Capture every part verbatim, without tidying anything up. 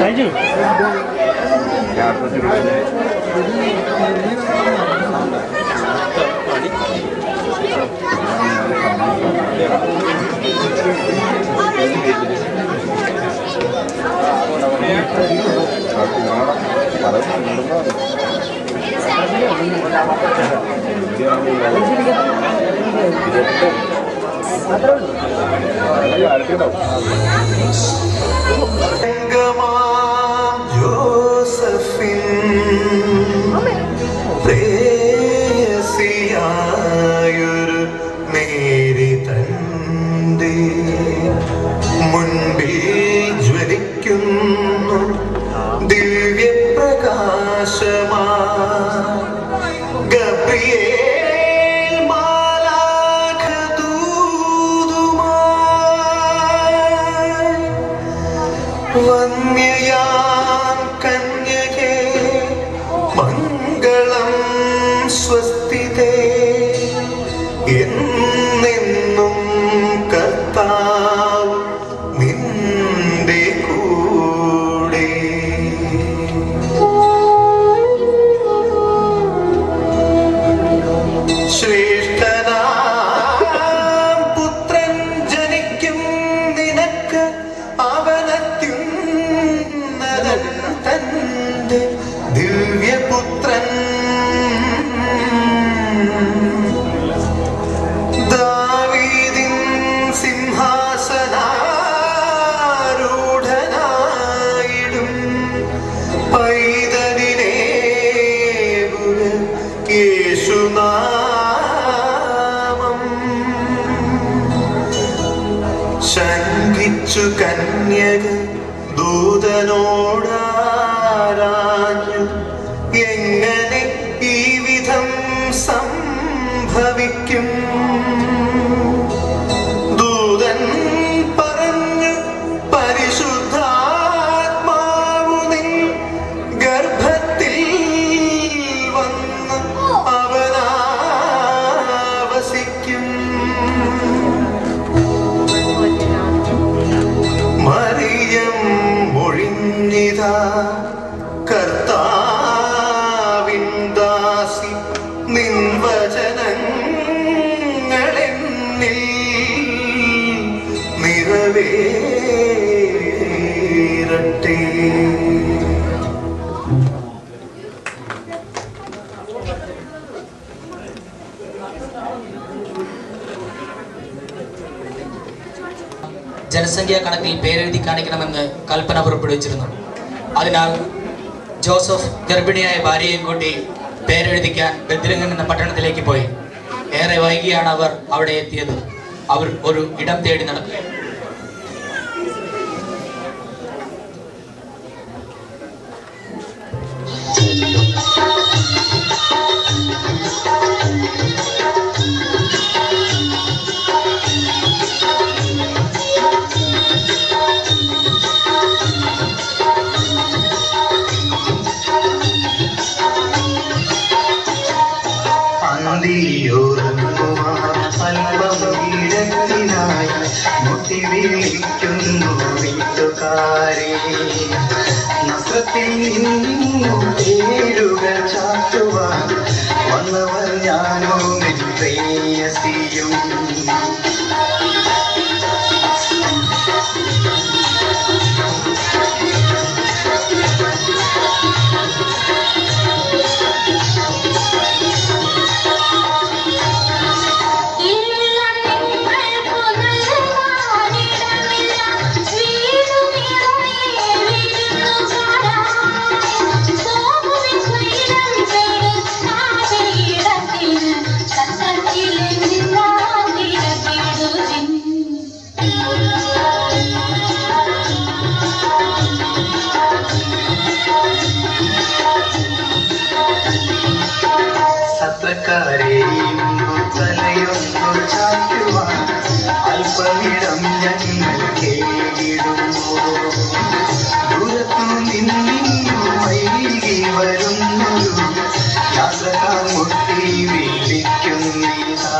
കഴിഞ്ഞു. പ്രേയസിയായൊരു മേരി തന്റെ മുൻപിൽ ജ്വലിക്കുന്നു ദിവ്യപ്രകാശമാ ഗബ്രിയേൽ മാലാഖ ദൂതുമായി വന്യയാം കന്യകേ മംഗളം സ്വസ്തിതേ എന്നെന്നും കർത്താവ് നിന്റെ കൂടെ. ശ്രേഷ്ഠനാം പുത്രൻ ജനിക്കും നിനക്ക് അവനത്യുന്നതൻ തന്റെ ദിവ്യപുത്രൻ ദാവീദിൻ സിംഹാസനാരൂഢനായിടും പൈതലിനെ യേശുനാമം ശങ്കിച്ചു കന്യക ദൂതനോടാരാഞ്ഞു എങ്ങനെ ഈ വിധം സംഭവിക്കും. ദൂതൻ പറഞ്ഞു പരിശുദ്ധാത്മാവു നിൻ ഗർഭത്തിൽ വന്ന് അവനാവസിക്കും. മറിയം മൊഴിഞ്ഞിതാ കർത്താവിൻ ദാസി നിൻ വചനങ്ങളെന്നിൽ നിറവേറട്ടെ. ജനസംഖ്യാ കണക്കിൽ പേരെഴുതി കാണിക്കണമെന്ന് കൽപ്പന പുറപ്പെടുവിച്ചിരുന്നു. അതിനാൽ ജോസഫ് ഗർഭിണിയായ ഭാര്യയെയും കൂട്ടി പേരെഴുതിക്കാൻ ബെത്ലഹേം എന്ന പട്ടണത്തിലേക്ക് പോയി. ഏറെ വൈകിയാണ് അവർ അവിടെ എത്തിയത്. അവർ ഒരു ഇടം തേടി നടക്കുക. അല്പമീരത്തിനായി മുട്ടിവിളിക്കുന്നു വീട്ടുകാരെ. നസ്രത്തിൽ നിന്നും പേരുകൾ ചാർത്തുവാൻ വന്നവർ ഞാനോ നിൻ പ്രേയസിയും. സത്രക്കാരെയും തലയൊന്നു ചാറ്റുവാൻ അല്പമിടം ഞങ്ങൾ കേടുന്നു. ദൂരത്തു നിന്നു വൈകി വരുന്നൊരു യാത്രക്കാർ മുട്ടി വിളിക്കുന്നിതാ.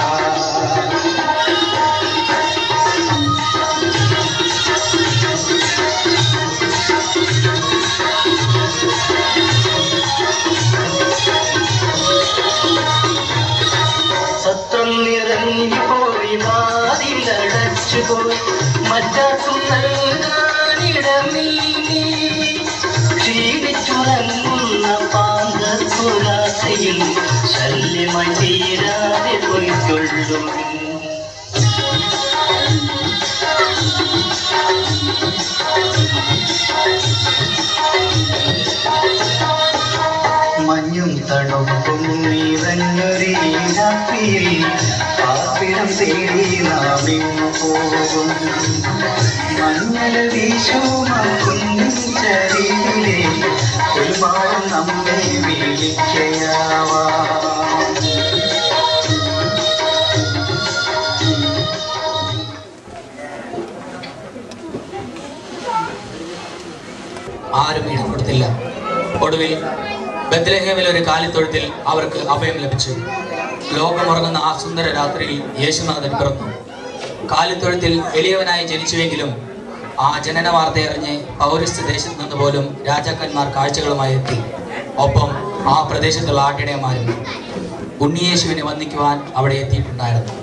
പോയി മറ്റാർക്കും നൽകാനിടമീനി ക്ഷീണിച്ചുറങ്ങുന്ന പാന്തപ്പുരാസയിൽ ശല്യമായി തീരാതെ പോയിക്കൊള്ളും. മഞ്ഞും തണുപ്പും നിറഞ്ഞൊരീ രാത്രിയിൽ പാർപ്പിടം തേടി നാമിന്നു പോകും. മഞ്ഞൾ വീശുമാക്കുന്നിൻ ചരിവിലെ ഒരുപാട് നമ്മെ വിളിക്കയാവാം. ആരും ഇടം കൊടുത്തില്ല. ഒടുവിൽ ബത്ലഹേമിൽ ഒരു കാലിത്തൊഴുത്തിൽ അവർക്ക് അഭയം ലഭിച്ചു. ലോകമുറങ്ങുന്ന ആ സുന്ദര രാത്രിയിൽ യേശുനാഥൻ പിറന്നു. കാലിത്തൊഴുത്തിൽ എളിയവനായി ജനിച്ചുവെങ്കിലും ആ ജനന വാർത്തയറിഞ്ഞ് പൗരസ്ത്യ ദേശത്ത് നിന്ന് പോലും രാജാക്കന്മാർ കാഴ്ചകളുമായി എത്തി. ഒപ്പം ആ പ്രദേശത്തുള്ള ആട്ടിടയന്മാരും ഉണ്ണിയേശുവിനെ വന്ദിക്കുവാൻ അവിടെ എത്തിയിട്ടുണ്ടായിരുന്നു.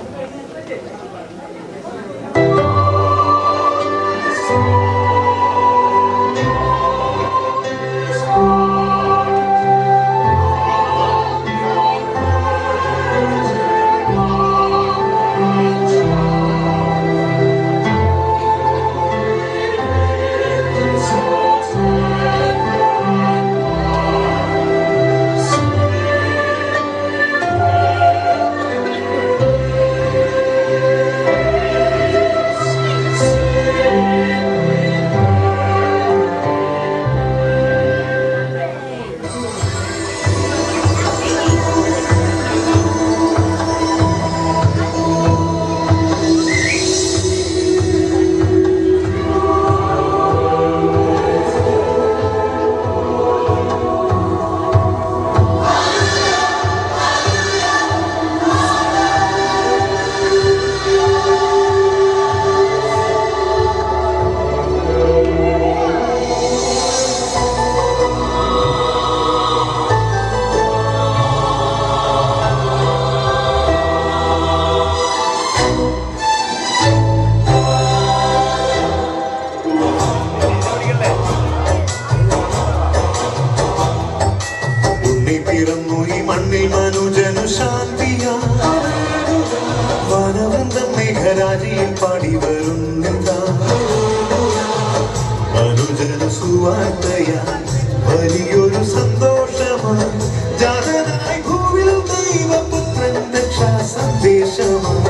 വലിയൊരു സന്തോഷമാണ് ജാതനായി ഭൂവിൽ ദൈവപുത്രൻ രക്ഷാ സന്ദേശമാണ്.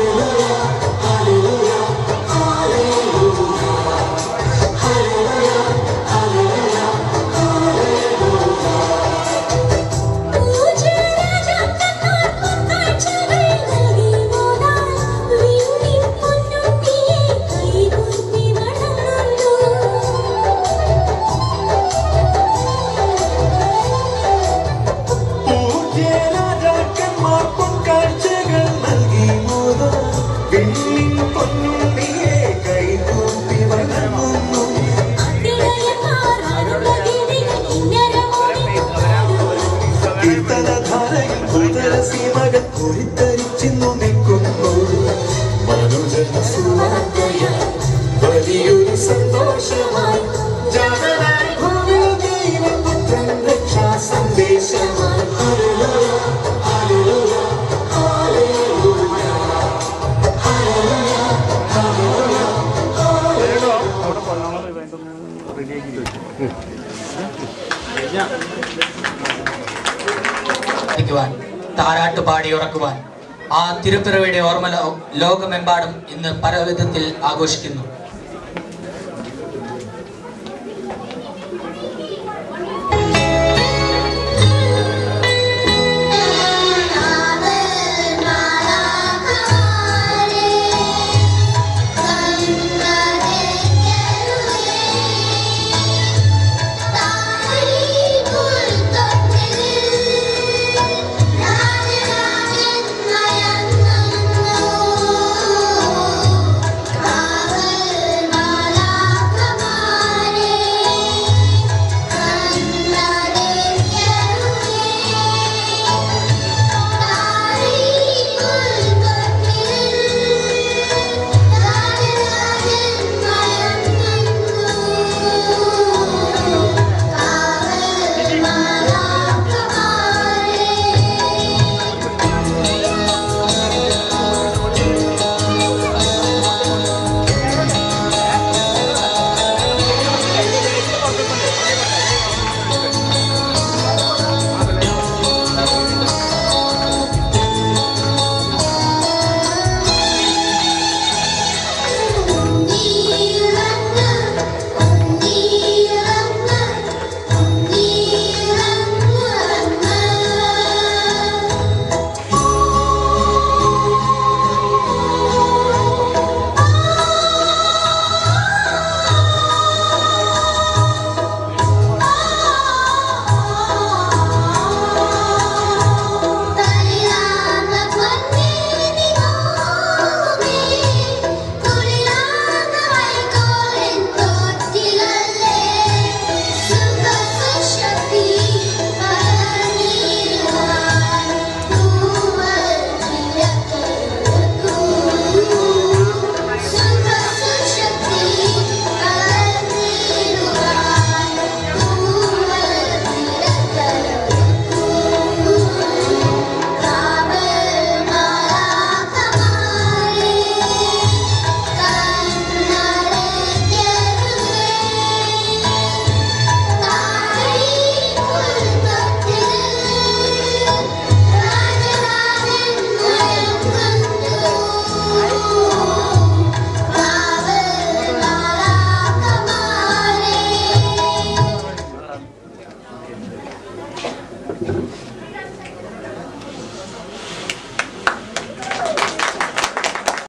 വലിയൊരു സന്തോഷമായി ജാതനായി ഭൂവിൽ ദൈവപുത്രൻ രക്ഷാ സന്ദേശമായി. താരാട്ട് പാടി ഉറക്കുവാൻ ആ തിരുപ്പിറവിയുടെ ഓർമ്മ ലോകമെമ്പാടും ഇന്ന് പല വിധത്തിൽ ആഘോഷിക്കുന്നു. Hallelujah.